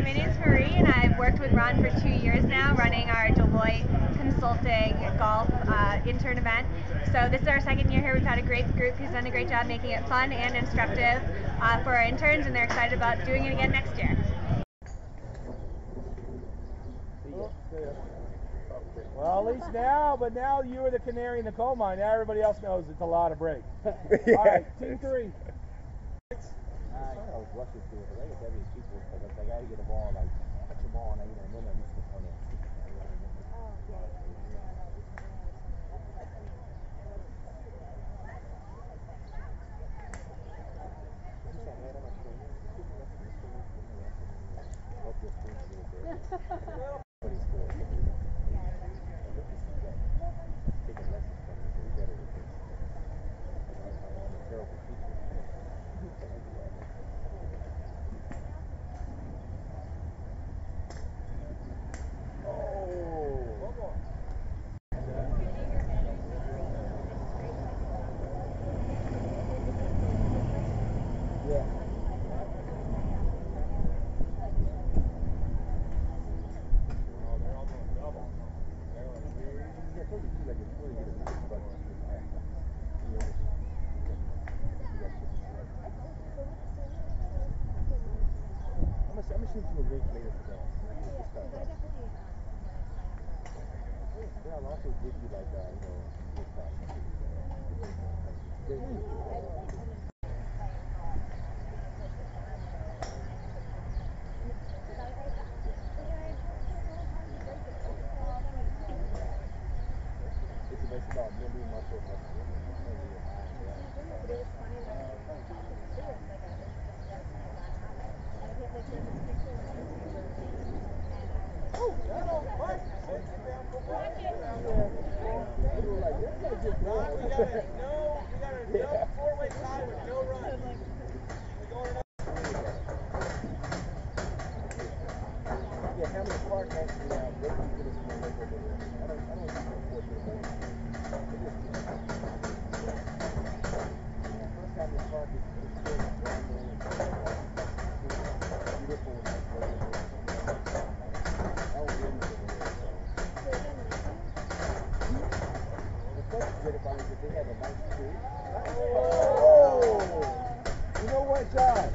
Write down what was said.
my name's Marie, and I've worked with Ron for 2 years now, running our Deloitte consulting golf intern event. So this is our second year here. We've had a great group who's done a great job making it fun and instructive for our interns, and they're excited about doing it again next year. Well, at least now you were the canary in the coal mine. Now everybody else knows it's a lot of break. All right, team 3. I was rushing through it. I get these people because I got to get the ball, like, touch the ball, and I know I'm used to the corner. I'm going to shoot you a link later today. Then I'll also give you like, it's about building muscle. We got a 4-way tie with no run. Yeah, Hamilton Park actually breaking to the small over there. I don't think it's unfortunate. First Hamilton Park is still beautiful. That was really good. The first good about it is that they have a nice tree. Oh! You know what, John?